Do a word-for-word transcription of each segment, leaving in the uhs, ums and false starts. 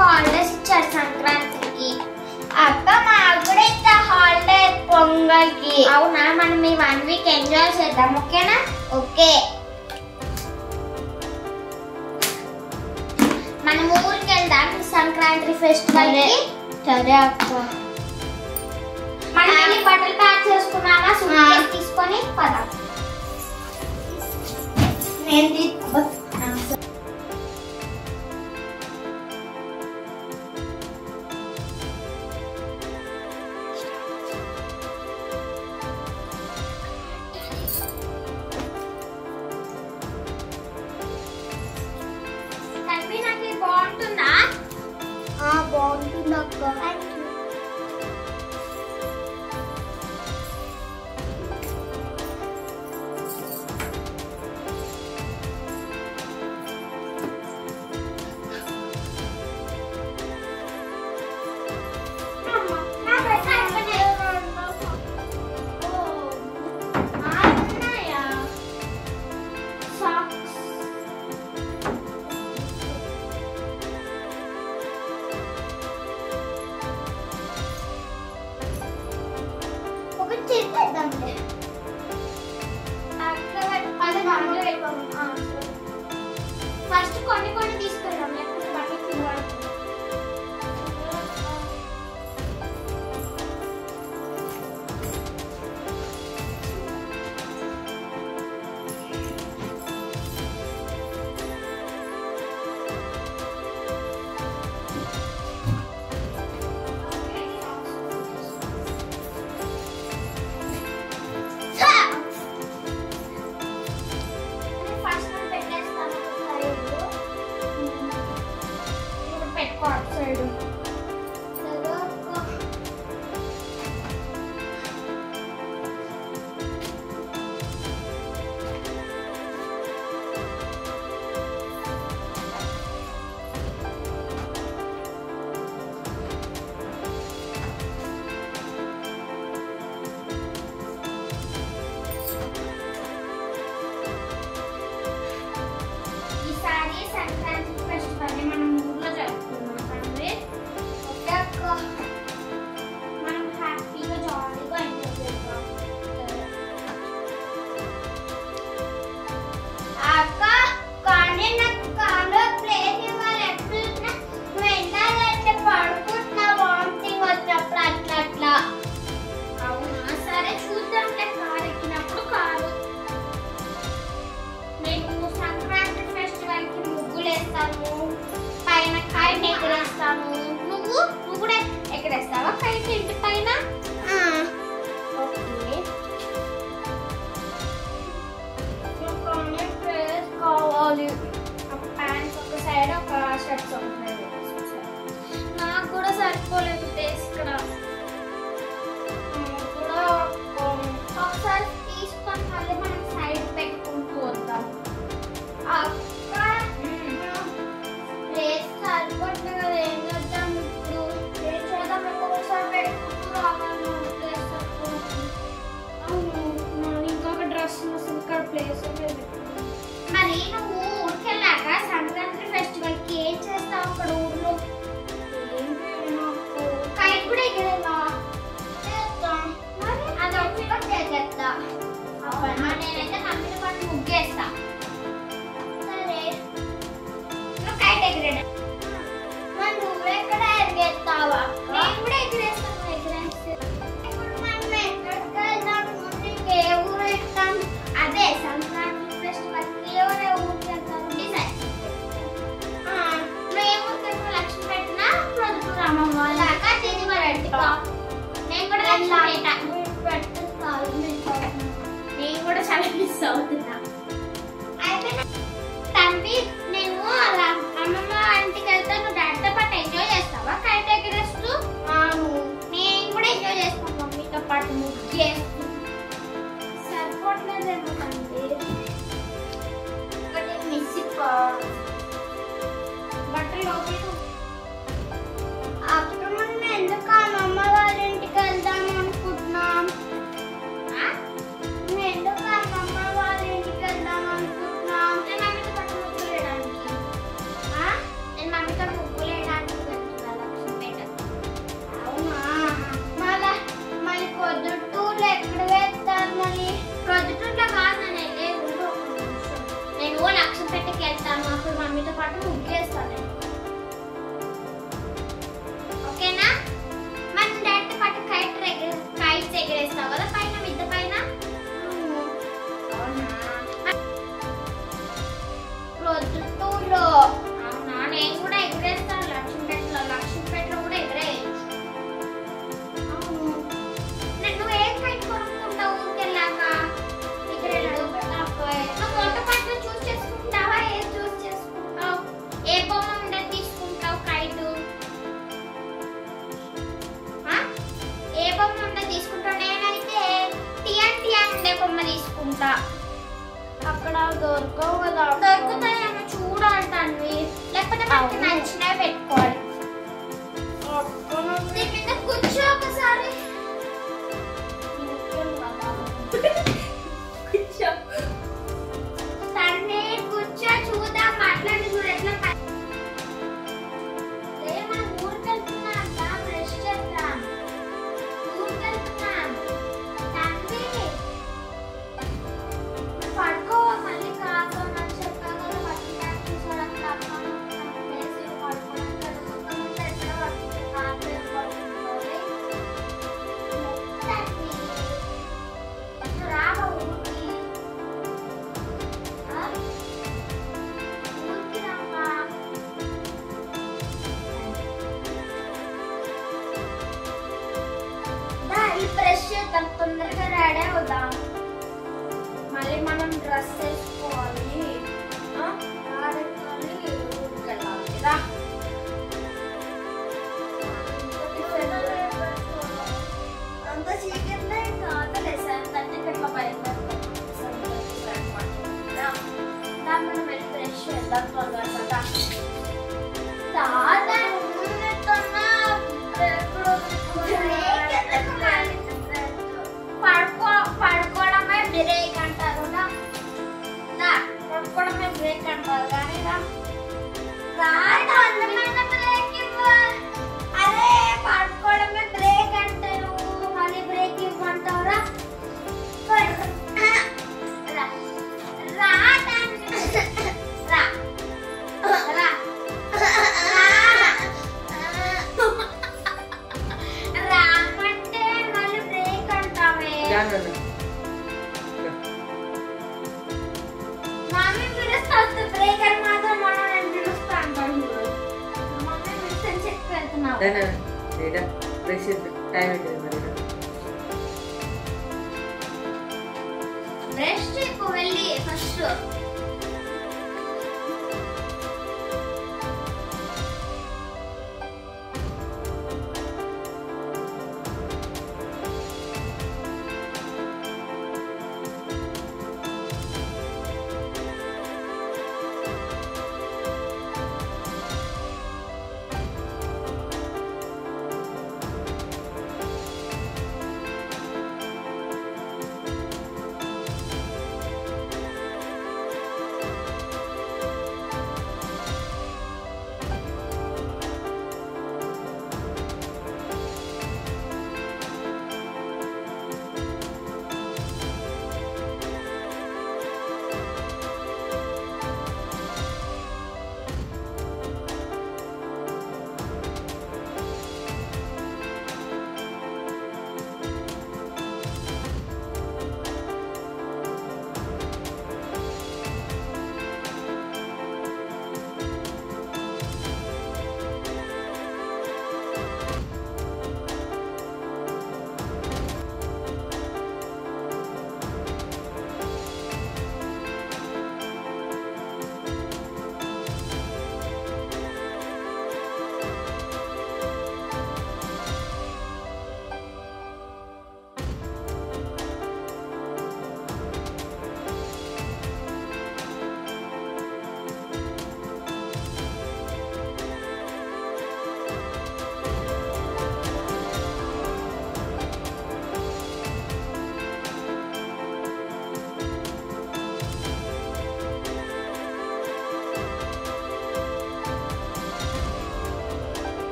Holidays ఇచ్చారు సంక్రాంతికి. అక్క మాకు కూడా ఇచ్చా హాలిడే పొంగల్కి. అవునా, మనం ఈ వన్ వీక్ ఎంజాయ్ చేద్దాం, ఓకేనా? ఓకే. మనం ఊరికి వెళ్దాం సంక్రాంతి ఫెస్టివల్ కి. సరే అక్క. మనం వెళ్ళి బట్టలు ప్యాక్ చేసుకున్నామా? సూట్కేస్ తీసుకొని పదా. నేను నాకు బాగుంటుందా? బాగుంటుంది అక్క. ఫస్ట్ కొన్ని కొన్ని తీసుకెళ్దాం, లేకపోతే బట్టలు తినవాడు. పైన కైట్ ఎగరేస్తాను. నువ్వు నువ్వు కూడా ఎగరేస్తావా కైట్ ఇంటి పైన? ఓకే. డ్రెస్ కావాలి, ఒక ప్యాంట్ ఒక సైడ్, ఒక షర్ట్స్ ఒక సైడ్. నాకు కూడా సరిపోలేదు డ్రెస్ ఇక్కడ. కూడా ఒకసారి తీసుకొని మళ్ళీ మనం సైడ్ పెట్టుకుంటూ వద్దాం. మరి నువ్వు ఊరికెళ్ళాక సంక్రాంతి ఫెస్టివల్ కి ఏం చేస్తావు అక్కడ ఊర్లో? కైట్ కూడా ఎగరేవా? మరి అది ఒకటి చేసేస్తా. నేనైతే మమ్మీని పాటు ముగ్గేస్తా. సరే, నువ్వు కైట్ ఎగరేడా? మరి నువ్వెక్కడ ఎగరేస్తావా? నేను కూడా ఎగరేస్తాను. ఎగరేస్తే ఇప్పుడు మనం ఎక్కడికి వెళ్దాం? ముందుకు ఏ ఊరు వెళ్తాం? అదే సంక్రాంతి ఫెస్టివల్ కి ఎవరే ఊరికి వెళ్తారు? డిసైడ్. మేము లక్ష్మి పెట్టిన ప్రొద్దు రామమ్మ వాళ్ళక తిని మరండి. నేను కూడా లక్ష్మి పెట్టాను. నేను కూడా చాలా మిస్ అవుతున్నా. అయితే తండ్రి నేను అలా అమ్మమ్మ ఇంటికి వెళ్తాను. నువ్వు డాడీతో పాటు ఎంజాయ్ చేస్తావా కైట్ ఎగరేస్తూ? నేను కూడా ఎంజాయ్ చేస్తాను మమ్మీతో పాటు ముగ్గేస్తూ. సరిపోవట్లేదేమో తండ్రి. ఒకటి మిస్ బట్టలు లోపల. అప్పుడు మనం ఎందుకు అమ్మమ్మ వాళ్ళ ఇంటికి వెళ్దాం అనుకుంటున్నాం? ఎందుకు అమ్మమ్మ వాళ్ళ ఇంటికి వెళ్దాం అనుకుంటున్నాం? మమ్మీతో పాటు ముగ్గులేయడానికి. పెట్టకి వెళ్తాను, అప్పుడు మమ్మీతో పాటు ముగ్గేస్తాను. ఓకేనా? మనం డైరెక్ట్ పాటు కైట్ కైట్స్ ఎగరేస్తావు కదా పైన, మిద్ద పైన. ప్రొద్దుటూరులో అవునా? నేను కూడా ఎగరేస్తాను లక్ష్మీపేటలో. లక్ష్మీపేటలో కూడా ఎగరేయచ్చు. అవును. నువ్వు ఏ కైట్ కొనుక్కుంటావు ఊరికెళ్ళాక? ఎగరేయడు. నువ్వు వంట పట్ల చూస్ చేసుకుంటావా? ఏ చూస్ చేసుకుంటావు? ఏ బొమ్మ ఉండేది తీసుకుంటావు కైట్? ఏ బొమ్మ ఉండే తీసుకుంటావు? నేనైతే టియన్ టియన్ ఉండే బొమ్మ తీసుకుంటా. అక్కడ దొరకవు కదా. దొరుకుతాయేమో చూడాలి, లేకపోతే మనకి నచ్చినవి పెట్టుకోవాలి. దీని మీద కూర్చో ఒకసారి. కూర్చో సరే, కూర్చో చూద్దాం. మాట్లాడి చూడు ఎట్లా. మనం ఊరికి వెళ్తున్నాం, బ్రష్ చేద్దాం. ఊరికి వెళ్తున్నాం తండ్రి. పడుకో మళ్ళీ కాదు అని చెప్పాను కదా. బట్టి ట్యాక్ చూసాడు అక్కడ ప్లేస్ పడుకోవడానికి అది మొత్తం అంతా ఎక్కడ పడుతుంది. కాదు పడుకోవాలి. రావా ఊరికి? ఊరికి రావా? ఈ బ్రష్ చేద్దాం, తొందరగా రెడీ అవుదాం. మళ్ళీ మనం డ్రెస్ వేసుకోవాలి. ఊరికి వెళ్ళాలి రా. అంత చీకట్లే కాదులే సార్. థర్టీకి అట్లా బయలుదేరుతాం. మనం వెళ్ళి బ్రష్ చేద్దాం తొందరగా. దాదా పడుకో పడుకోవడమే బ్రేక్ అంటారు. పడుకోవడమే బ్రేక్ అంటారు కానీ బ్రేక్ ఇవ్వ. అదే పడుకోవడమే బ్రేక్ అంటారు, మళ్ళీ బ్రేక్ ఇవ్వమంటావురా? రామంటే మళ్ళీ బ్రేక్ అంటావే. మమ్మీ పిలుస్తుంది బ్రేక్ అని మాత్రం మనం నేను పిలుస్తా అంటాను. మమ్మీ పిలుస్తుంది చెప్పి వెళ్తున్నావు. బ్రష్ చెప్పు వెళ్ళి first.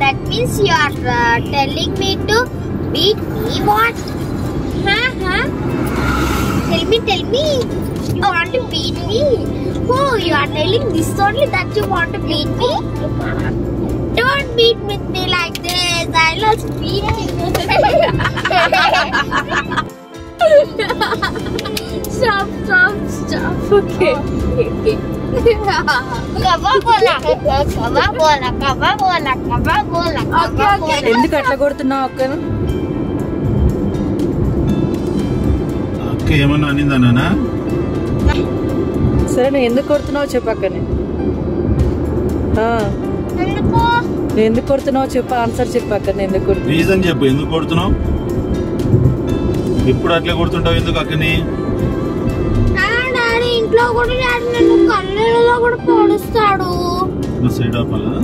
that means you are uh, telling me to beat me. What? Huh? Huh? Tell me, tell me. You want to beat me? Oh, you are telling this only that you want to beat me? Don't beat with me like this. I'll also beat you. Stop, stop, stop. Okay. Okay. Kava bola, kava bola, kava bola, kava bola, kava bola. ఎందుకు అట్లా కొడుతున్నావు అక్కను? అక్క ఏమన్నా అనిందన్నా? సరే నువ్వు ఎందుకు కొడుతున్నావు చెప్పు అక్కని. ఎందుకు? నువ్వు ఎందుకు కొడుతున్నావు చెప్పు, ఆన్సర్ చెప్పు అక్కని. ఎందుకు కొడుతున్నావు? రీజన్ చెప్పు, ఎందుకు కొడుతున్నావు? ఇప్పుడు అట్లా కొడుతుంటావు ఎందుకు అక్కని? డాడీ ఇంట్లో కూడా డాడీ నన్ను కళ్ళలో కూడా పొడుస్తాడు. సైడ్ ఆఫ్ అలా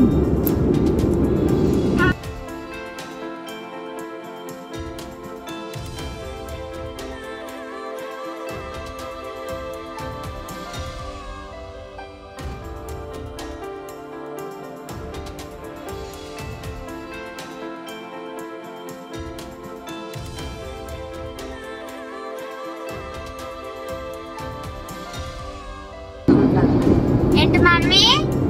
ఏంటి మమ్మీ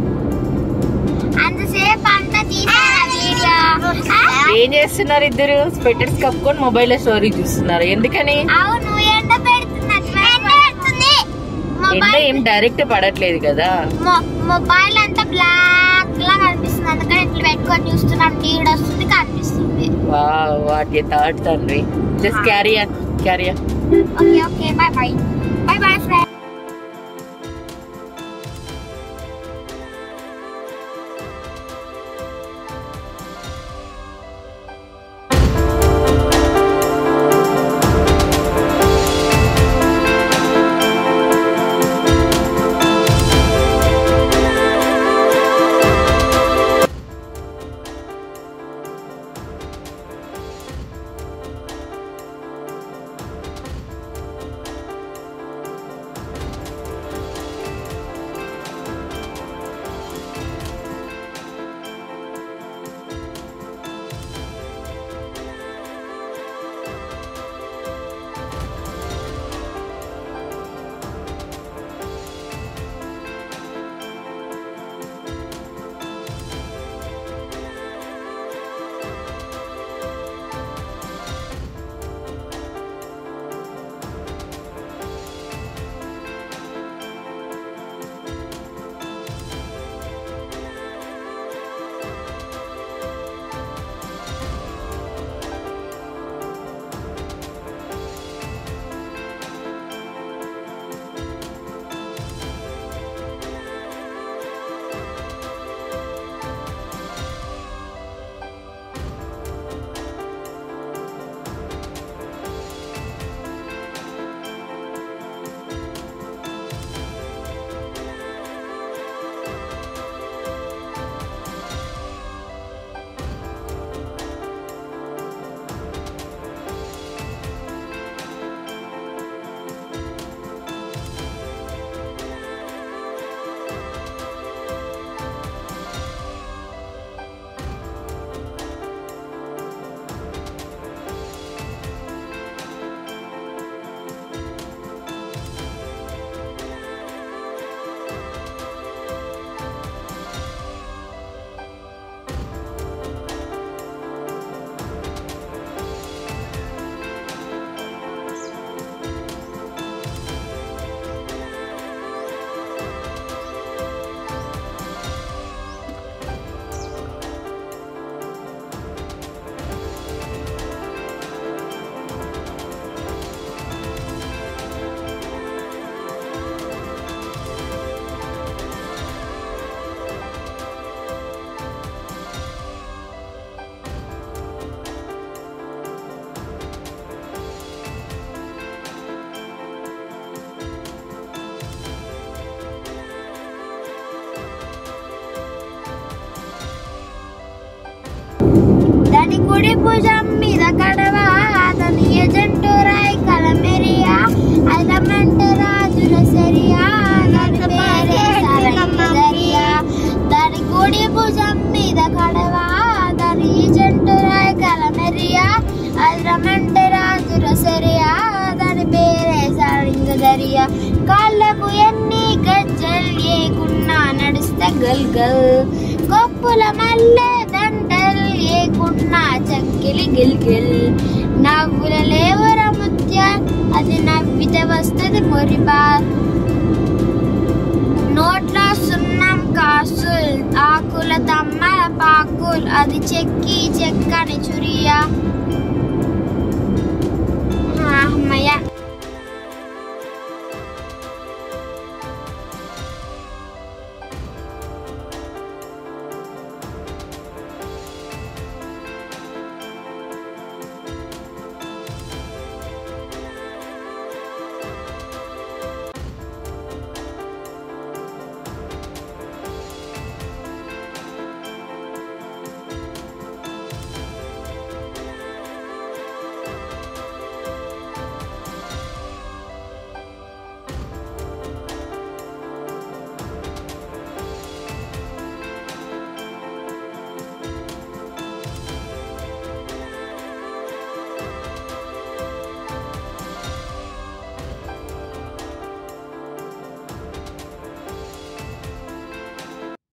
అంతసేపు అంతా తీసారా వీడియో? ఏం చేస్తున్నారు ఇద్దరు? స్వెటర్స్ కప్పుకొని మొబైల్ లో స్టోరీ చూస్తున్నారు. ఎందుకని? అవును, ఎండ పెడుతుంది. ఎండ ఏం డైరెక్ట్ పడట్లేదు కదా. మొబైల్ అంతా బ్లాక్ లా కనిపిస్తుంది, అందుకని ఇట్లా పెట్టుకొని చూస్తున్నాం. నీడ వస్తుంది, కనిపిస్తుంది. వావ్, వాట్ ఏ థాట్ తండ్రి. Just carry on, carry on. Okay okay, bye bye. Bye bye friends. దాని కుడి భుజం మీద కడవ, దాని ఎజెంటు రాయి కలమెరియా, అలమంటే రాజుల సెరియా, దాని పేరే సరైనదరియా. దాని కుడి భుజం మీద కడవ, దరియా కాళ్ళకు ఎన్ని గజ్జల్ ఏకున్నా నడుస్తా గల్ గల్ కొప్పుల మల్లె దండల్ ఏకున్నా చక్కిలి గిల్ గిల్ నవ్వుల లేవర ముత్య అది నవ్వితే వస్తది మొరిబా నోట్ల సున్నం కాసుల్ ఆకుల తమ్మల పాకుల్ అది చెక్కి చెక్కని చురియా అమ్మయ్య